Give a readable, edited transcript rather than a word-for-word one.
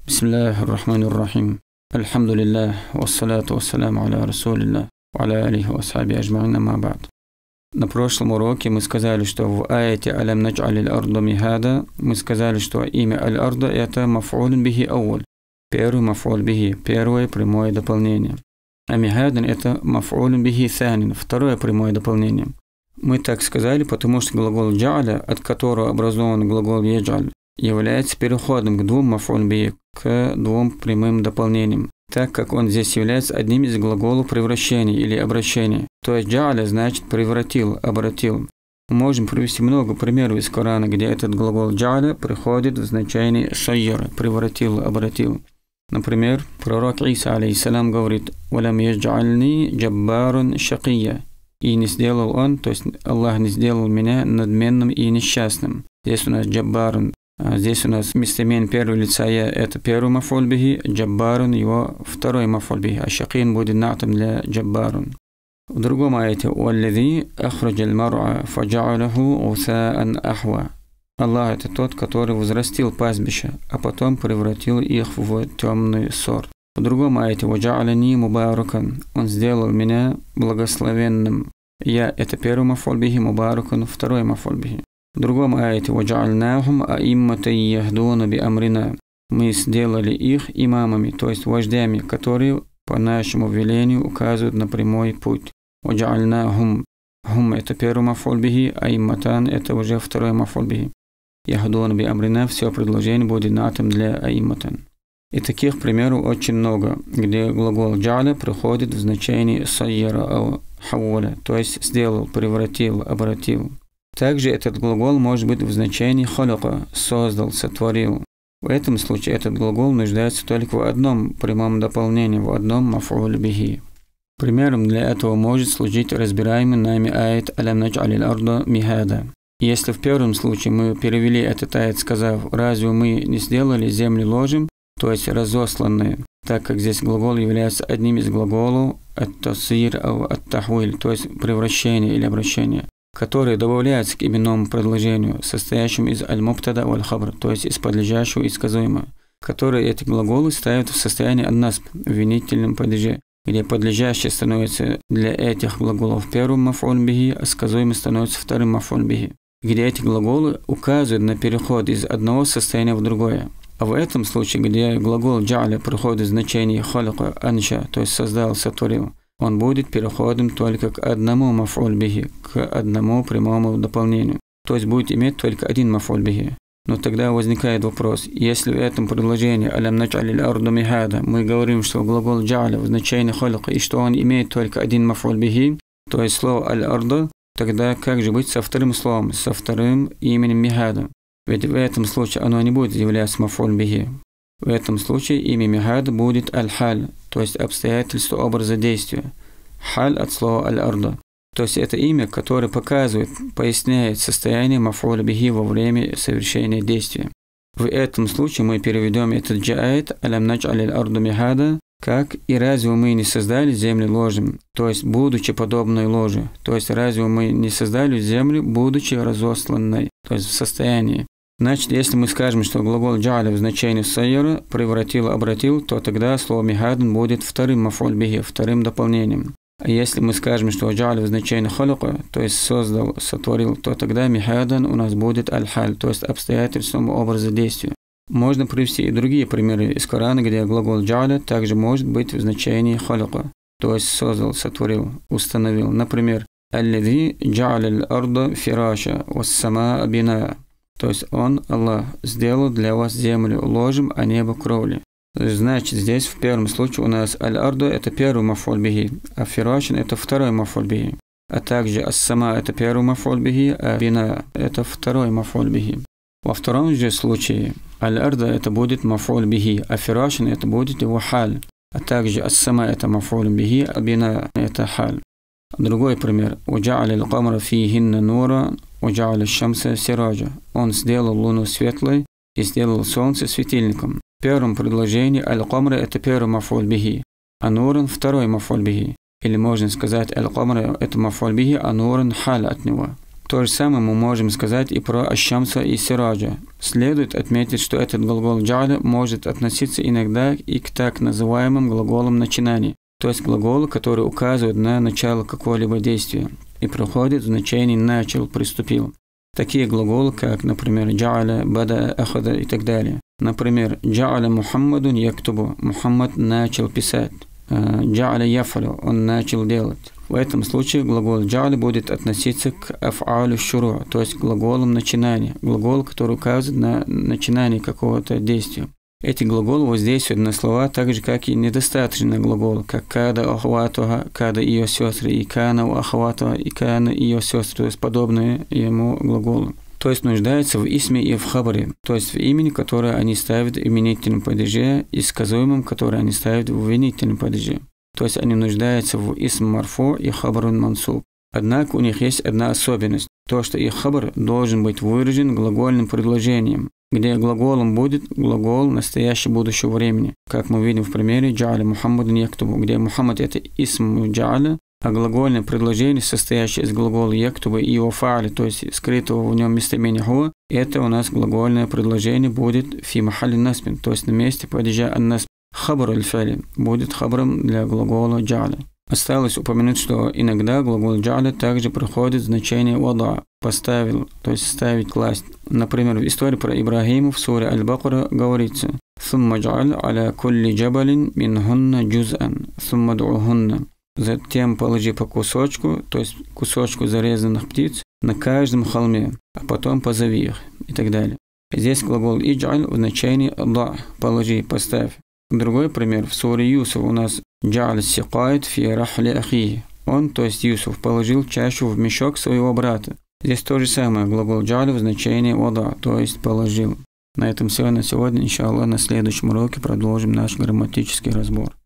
Бисмиллахи р-Рахмани р-Рахим. Альхамдулиллах, вассалату вассаляму аля расулиллах, ва аля алихи ва асхаби аджмаин, амма ба'д. На прошлом уроке мы сказали, что в аяте «Алям надж'алил арда михада» мы сказали, что имя аль-арда это маф'улун бихи ауаль, первый маф'уль бихи, первое прямое дополнение. А михадан это маф'улун бихи санин, второе прямое дополнение. Мы так сказали, потому что глагол «джа'аля», от которого образован глагол «ядж'аль», является переходом к двум маф'уль бихи, к двум прямым дополнениям, так как он здесь является одним из глаголов превращения или обращения. То есть «джа'аля» значит «превратил», «обратил». Мы можем привести много примеров из Корана, где этот глагол «джа'аля» приходит в значение «сайяра», «превратил», «обратил». Например, пророк Иса, алейхиссалям, говорит «Валям ядж'альни джаббарун шакия». И не сделал он, то есть Аллах не сделал меня надменным и несчастным. Здесь у нас джаббарун. Здесь у нас местоимение первого лица «я» – это первый маф'уль бихи, джаббарун – его второй маф'уль бихи, а шакин будет натом для джаббарун. В другом аяте «Уаллади ахраджал мар'а фаджа'алаху усаан ахва». Аллах – это тот, который возрастил пастбище, а потом превратил их в темный сор. В другом аяте «Ваджа'алани мубаракан». Он сделал меня благословенным. «Я» – это первый маф'уль бихи, мубаракан – второй маф'уль бихи. В другом аяте «Ваджа'альнахум аиммата яхдуна би амрина». Мы сделали их имамами, то есть вождями, которые по нашему велению указывают на прямой путь. «Ваджа'альнахум». «Хум» – это первый маф'уль бихи, «аимматан» – это уже второй маф'уль бихи. «Яхдуна би амрина» – все предложение будет натом для «аимматан». И таких примеров очень много, где глагол «джа'ля» приходит в значении «сайяра» ау «хавваля», то есть «сделал», «превратил», «обратил». Также этот глагол может быть в значении «халяка» – «создал», «сотворил». В этом случае этот глагол нуждается только в одном прямом дополнении, в одном маф'уль бихи. Примером для этого может служить разбираемый нами аят «Алям надж'алил арда михада». Если в первом случае мы перевели этот аят, сказав «разве мы не сделали землю ложем», то есть разосланные, так как здесь глагол является одним из глаголов «ат-тасир» ау «ат-тахвиль», то есть превращение или обращение, которые добавляются к именному предложению, состоящему из аль-мубтада валь-хабр, то есть из подлежащего и сказуемого, которые эти глаголы ставят в состоянии ан-насб, в винительном падеже, где подлежащее становится для этих глаголов первым маф'уль бихи, а сказуемый становится вторым маф'уль бихи, где эти глаголы указывают на переход из одного состояния в другое. А в этом случае, где глагол «джа'ля» приходит в значение «халяка», «анша», то есть «создал», «сотворил», он будет переходом только к одному маф'уль бихи, к одному прямому дополнению, то есть будет иметь только один маф'уль бихи. Но тогда возникает вопрос, если в этом предложении «Алям надж'алил арда михада» мы говорим, что глагол «джа'ля» в значении «халяка» и что он имеет только один маф'уль бихи, то есть слово «аль-арда», тогда как же быть со вторым словом, со вторым именем михада? Ведь в этом случае оно не будет являться маф'уль бихи. В этом случае имя михада будет аль-халь, то есть обстоятельство образа действия. Халь от слова аль-арда. То есть это имя, которое показывает, поясняет состояние маф'уля бихи во время совершения действия. В этом случае мы переведем этот аят «Алям надж'алил арда михада» как «И разве мы не создали землю ложем», то есть будучи подобной ложе. То есть разве мы не создали землю, будучи разосланной, то есть в состоянии. Значит, если мы скажем, что глагол «джа'ля» в значении «сайяра» превратил, обратил, то тогда слово «михадан» будет вторым маф'уль бихи, вторым дополнением. А если мы скажем, что «джа'ля» в значении «халяка», то есть «создал», «сотворил», то тогда «михадан» у нас будет «аль-халь», то есть обстоятельством образа действия. Можно привести и другие примеры из Корана, где глагол «джа'ля» также может быть в значении «халяка», то есть «создал», «сотворил», «установил». Например, «Аллади джа'алил арда фираша вас-самаа бинаа». То есть Он, Аллах, сделал для вас землю ложем, а небо кровлей. Значит, здесь в первом случае у нас аль-арду это первый маф'уль бихи, а фирашин это второй маф'уль бихи. А также ас-сама это первый маф'уль бихи, а бина это второй маф'уль бихи. Во втором же случае аль-арда это будет маф'уль бихи, а фирашин это будет его халь. А также ас-сама это маф'уль бихи, а бина это халь. Другой пример. «Уджа'алил камра фихинна нура, уджа'алил шамса сираджа». Он сделал луну светлой и сделал солнце светильником. В первом предложении аль-камра это первый маф'уль бихи, а нуран второй маф'уль бихи. Или можно сказать аль-камра это маф'уль бихи, а нуран халь от него. То же самое мы можем сказать и про аш-шамса и сираджа. Следует отметить, что этот глагол джа'ля может относиться иногда и к так называемым глаголам начинания, то есть глаголу, который указывает на начало какого-либо действия и проходит в значении «начал», «приступил». Такие глаголы, как, например, джа'ля, бада, ахада и так далее. Например, джа'ля Мухаммадун яктубу, Мухаммад начал писать. Джа'ля яфалю, он начал делать. В этом случае глагол джа'ля будет относиться к аф'алю шуру, то есть глаголам начинания, глагол, который указывает на начинание какого-то действия. Эти глаголы воздействуют на слова так же, как и недостаточные глаголы, как када ахватуха, када ее сестры, и кана у ахватуха, и кана ее сестры, то есть подобные ему глаголы. То есть нуждаются в исме и в хабаре, то есть в имени, которое они ставят в именительном падеже, и сказуемом, которое они ставят в винительном падеже. То есть они нуждаются в исм марфу и хабарун мансуб. Однако у них есть одна особенность, то, что их хабар должен быть выражен глагольным предложением, где глаголом будет глагол настоящего будущего времени, как мы видим в примере джа'ля Мухаммадун яктубу, где Мухаммад это исм джа'ля, а глагольное предложение, состоящее из глагола яктуба и его фа'ля, то есть скрытого в нем местоимения хуа, это у нас глагольное предложение будет фи махалли насбин, то есть на месте падежа ан-насб. Хабар аль-фали будет хабаром для глагола джа'ля. Осталось упомянуть, что иногда глагол джа'ля также проходит значение вада, поставил, то есть ставить, класть. Например, в истории про Ибрагима в суре Аль-Бакара говорится «Сумма джа'аль аля кулли джабалин минхунна джуз'ан, сумма ду'ухунна». Затем положи по кусочку, то есть кусочку зарезанных птиц, на каждом холме, а потом позови их и так далее. Здесь глагол идж'аль в значении да, положи, поставь. Другой пример, в суре Юсуф у нас «Джа'аль сикайт фи рахли ахи». Он, то есть Юсуф, положил чашу в мешок своего брата. Здесь то же самое, глагол «джа'аль» в значении «вада», то есть «положил». На этом все на сегодня. Иншаллах, на следующем уроке продолжим наш грамматический разбор.